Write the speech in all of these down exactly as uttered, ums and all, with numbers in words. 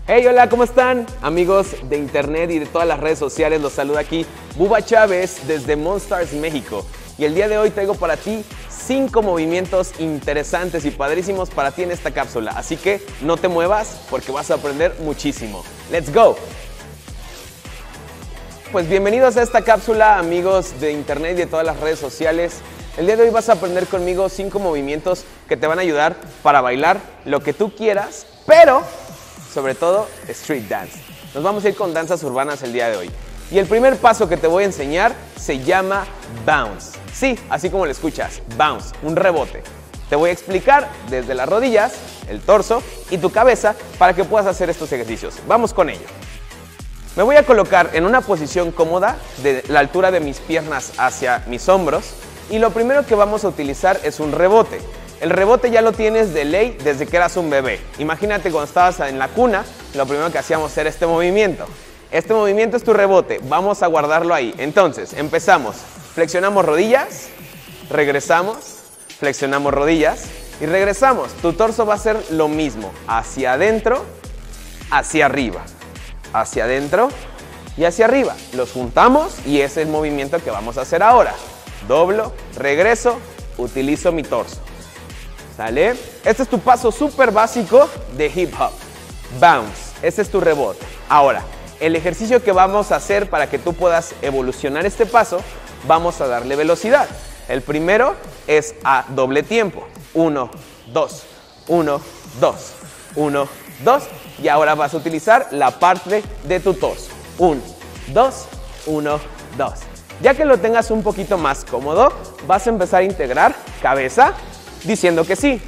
Hey, hola, ¿cómo están? Amigos de internet y de todas las redes sociales, los saluda aquí Buba Chávez desde Monstars, México. Y el día de hoy traigo para ti cinco movimientos interesantes y padrísimos para ti en esta cápsula. Así que no te muevas porque vas a aprender muchísimo. ¡Let's go! Pues bienvenidos a esta cápsula, amigos de internet y de todas las redes sociales. El día de hoy vas a aprender conmigo cinco movimientos que te van a ayudar para bailar lo que tú quieras, pero sobre todo street dance. Nos vamos a ir con danzas urbanas el día de hoy. Y el primer paso que te voy a enseñar se llama bounce. Sí, así como lo escuchas, bounce, un rebote. Te voy a explicar desde las rodillas, el torso y tu cabeza para que puedas hacer estos ejercicios. Vamos con ello. Me voy a colocar en una posición cómoda de la altura de mis piernas hacia mis hombros y lo primero que vamos a utilizar es un rebote. El rebote ya lo tienes de ley desde que eras un bebé. Imagínate cuando estabas en la cuna, lo primero que hacíamos era este movimiento. Este movimiento es tu rebote, vamos a guardarlo ahí. Entonces, empezamos. Flexionamos rodillas, regresamos, flexionamos rodillas y regresamos. Tu torso va a ser lo mismo, hacia adentro, hacia arriba, hacia adentro y hacia arriba. Los juntamos y ese es el movimiento que vamos a hacer ahora. Doblo, regreso, utilizo mi torso. ¿Sale? Este es tu paso súper básico de hip hop. Bounce. Este es tu rebote. Ahora, el ejercicio que vamos a hacer para que tú puedas evolucionar este paso, vamos a darle velocidad. El primero es a doble tiempo. Uno, dos, uno, dos, uno, dos. Y ahora vas a utilizar la parte de tu torso. Uno, dos, uno, dos. Ya que lo tengas un poquito más cómodo, vas a empezar a integrar cabeza, diciendo que sí.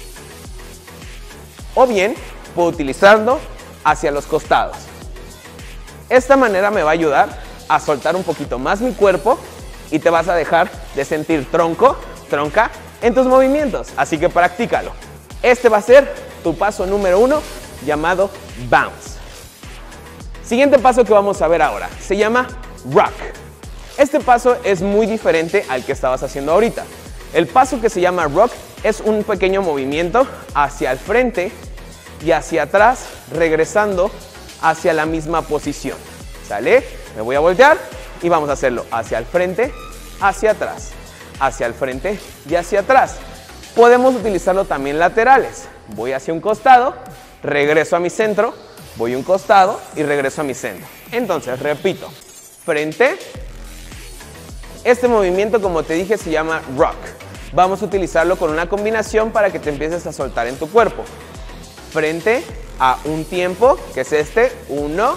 O bien, puedo utilizarlo hacia los costados. Esta manera me va a ayudar a soltar un poquito más mi cuerpo y te vas a dejar de sentir tronco, tronca en tus movimientos. Así que practícalo. Este va a ser tu paso número uno, llamado bounce. Siguiente paso que vamos a ver ahora, se llama rock. Este paso es muy diferente al que estabas haciendo ahorita. El paso que se llama rock es un pequeño movimiento hacia el frente y hacia atrás, regresando hacia la misma posición. ¿Sale? Me voy a voltear y vamos a hacerlo hacia el frente, hacia atrás, hacia el frente y hacia atrás. Podemos utilizarlo también laterales. Voy hacia un costado, regreso a mi centro, voy a un costado y regreso a mi centro. Entonces, repito, frente. Este movimiento, como te dije, se llama rock. Vamos a utilizarlo con una combinación para que te empieces a soltar en tu cuerpo. Frente a un tiempo, que es este. Uno,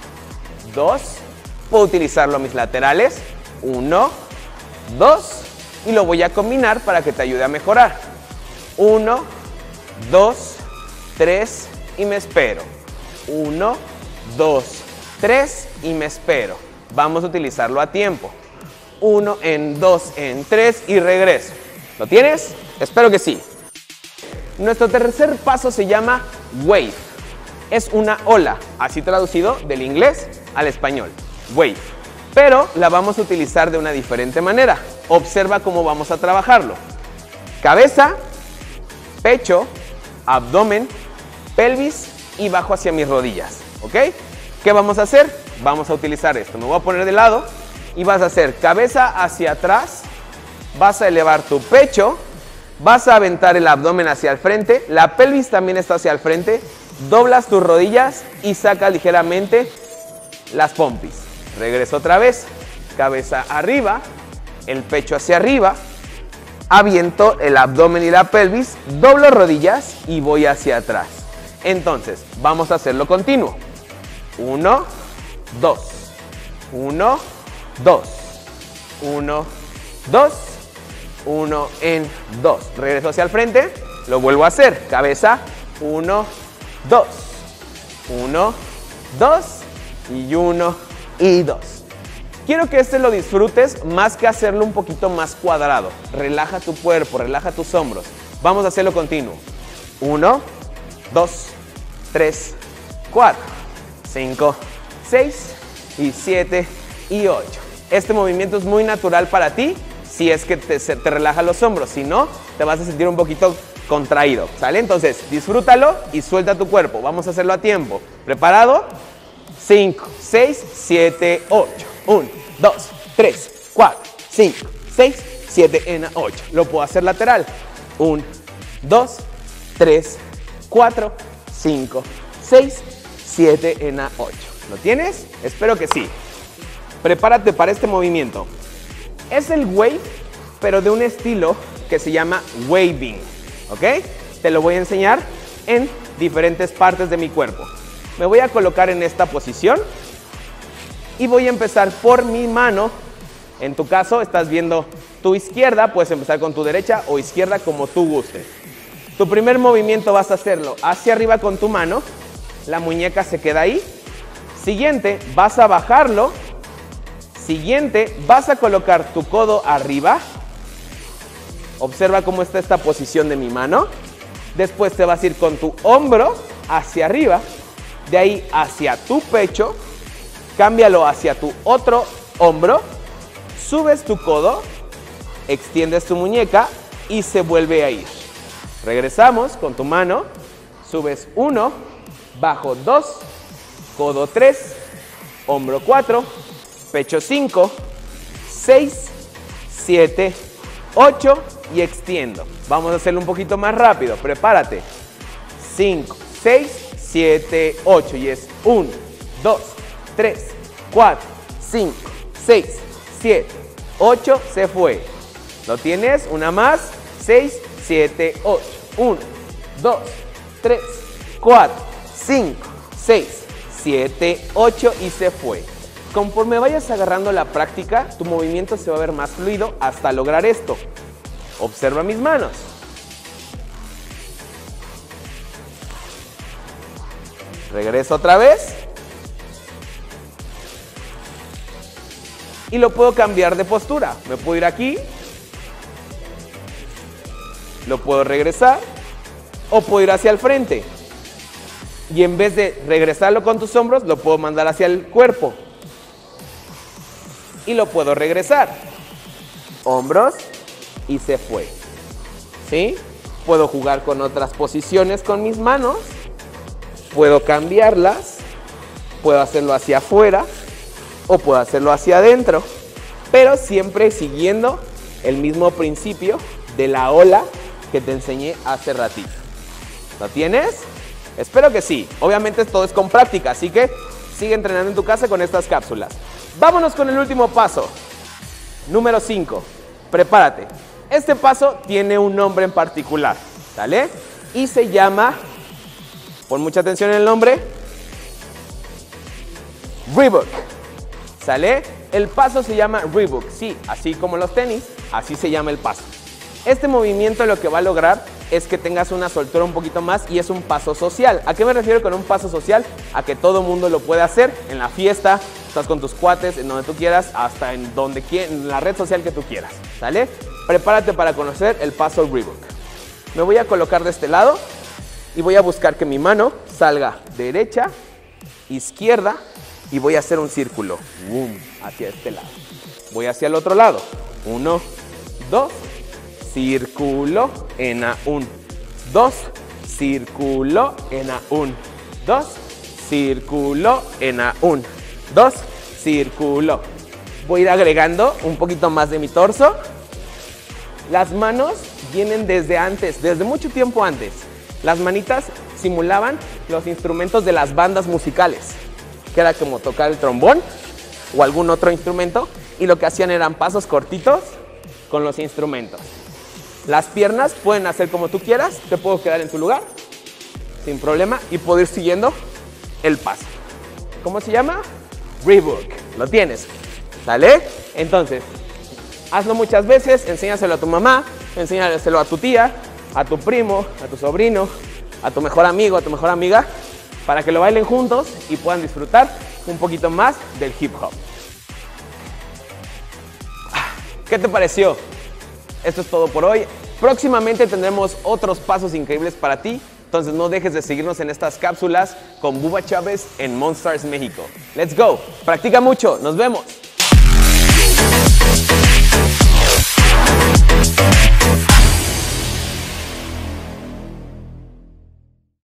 dos. Puedo utilizarlo a mis laterales. Uno, dos. Y lo voy a combinar para que te ayude a mejorar. Uno, dos, tres y me espero. Uno, dos, tres y me espero. Vamos a utilizarlo a tiempo. Uno, en dos, en tres y regreso. ¿Lo tienes? Espero que sí. Nuestro tercer paso se llama wave. Es una ola, así traducido del inglés al español. Wave. Pero la vamos a utilizar de una diferente manera. Observa cómo vamos a trabajarlo. Cabeza, pecho, abdomen, pelvis y bajo hacia mis rodillas. ¿Ok? ¿Qué vamos a hacer? Vamos a utilizar esto. Me voy a poner de lado. Y vas a hacer cabeza hacia atrás, vas a elevar tu pecho, vas a aventar el abdomen hacia el frente, la pelvis también está hacia el frente, doblas tus rodillas y sacas ligeramente las pompis. Regreso otra vez, cabeza arriba, el pecho hacia arriba, aviento el abdomen y la pelvis, doblo rodillas y voy hacia atrás. Entonces, vamos a hacerlo continuo. Uno, dos, uno, dos, uno, dos, uno, en dos. Regreso hacia el frente, lo vuelvo a hacer. Cabeza, uno, dos, uno, dos y uno y dos. Quiero que este lo disfrutes más que hacerlo un poquito más cuadrado. Relaja tu cuerpo, relaja tus hombros. Vamos a hacerlo continuo. Uno, dos, tres, cuatro, cinco, seis y siete y ocho. Este movimiento es muy natural para ti si es que te, te relaja los hombros. Si no, te vas a sentir un poquito contraído, ¿sale? Entonces, disfrútalo y suelta tu cuerpo. Vamos a hacerlo a tiempo. ¿Preparado? cinco, seis, siete, ocho. uno, dos, tres, cuatro, cinco, seis, siete, en ocho. Lo puedo hacer lateral. uno, dos, tres, cuatro, cinco, seis, siete, en ocho. ¿Lo tienes? Espero que sí. Prepárate para este movimiento. Es el wave, pero de un estilo que se llama waving, ¿ok? Te lo voy a enseñar en diferentes partes de mi cuerpo. Me voy a colocar en esta posición y voy a empezar por mi mano. En tu caso, estás viendo tu izquierda, puedes empezar con tu derecha o izquierda como tú gustes. Tu primer movimiento vas a hacerlo hacia arriba con tu mano, la muñeca se queda ahí. Siguiente, vas a bajarlo. Siguiente, vas a colocar tu codo arriba. Observa cómo está esta posición de mi mano. Después te vas a ir con tu hombro hacia arriba. De ahí hacia tu pecho. Cámbialo hacia tu otro hombro. Subes tu codo. Extiendes tu muñeca y se vuelve a ir. Regresamos con tu mano. Subes uno. Bajo dos. Codo tres. Hombro cuatro. Pecho cinco. seis. siete. ocho. Y extiendo. Vamos a hacerlo un poquito más rápido. Prepárate. cinco, seis, siete, ocho. Y es uno, dos, tres, cuatro, cinco, seis, siete, ocho. Se fue. ¿Lo tienes? Una más. seis, siete, ocho. uno, dos, tres, cuatro, cinco, seis, siete, ocho. Y se fue. Conforme vayas agarrando la práctica, tu movimiento se va a ver más fluido hasta lograr esto. Observa mis manos. Regreso otra vez. Y lo puedo cambiar de postura. Me puedo ir aquí. Lo puedo regresar. O puedo ir hacia el frente. Y en vez de regresarlo con tus hombros, lo puedo mandar hacia el cuerpo. Y lo puedo regresar. Hombros. Y se fue. ¿Sí? Puedo jugar con otras posiciones con mis manos. Puedo cambiarlas. Puedo hacerlo hacia afuera. O puedo hacerlo hacia adentro. Pero siempre siguiendo el mismo principio de la ola que te enseñé hace ratito. ¿Lo tienes? Espero que sí. Obviamente todo es con práctica. Así que sigue entrenando en tu casa con estas cápsulas. Vámonos con el último paso. Número cinco. Prepárate. Este paso tiene un nombre en particular, ¿sale? Y se llama, pon mucha atención en el nombre, Reebok, ¿sale? El paso se llama Reebok, sí, así como los tenis, así se llama el paso. Este movimiento lo que va a lograr es que tengas una soltura un poquito más y es un paso social. ¿A qué me refiero con un paso social? A que todo mundo lo puede hacer en la fiesta, estás con tus cuates, en donde tú quieras, hasta en donde en la red social que tú quieras, ¿sale? Prepárate para conocer el paso Reebok. Me voy a colocar de este lado y voy a buscar que mi mano salga derecha, izquierda y voy a hacer un círculo. Boom, hacia este lado. Voy hacia el otro lado. Uno, dos, círculo en a un, dos, círculo en a un, dos, círculo en a un, dos, círculo. Voy a ir agregando un poquito más de mi torso. Las manos vienen desde antes, desde mucho tiempo antes. Las manitas simulaban los instrumentos de las bandas musicales, que era como tocar el trombón o algún otro instrumento, y lo que hacían eran pasos cortitos con los instrumentos. Las piernas pueden hacer como tú quieras, te puedo quedar en tu lugar sin problema y puedo ir siguiendo el paso. ¿Cómo se llama? Reebok. Lo tienes, ¿sale? Entonces, hazlo muchas veces, enséñaselo a tu mamá, enséñaselo a tu tía, a tu primo, a tu sobrino, a tu mejor amigo, a tu mejor amiga, para que lo bailen juntos y puedan disfrutar un poquito más del hip hop. ¿Qué te pareció? Esto es todo por hoy. Próximamente tendremos otros pasos increíbles para ti, entonces no dejes de seguirnos en estas cápsulas con Bubba Chávez en Monstars México. Let's go, practica mucho, nos vemos.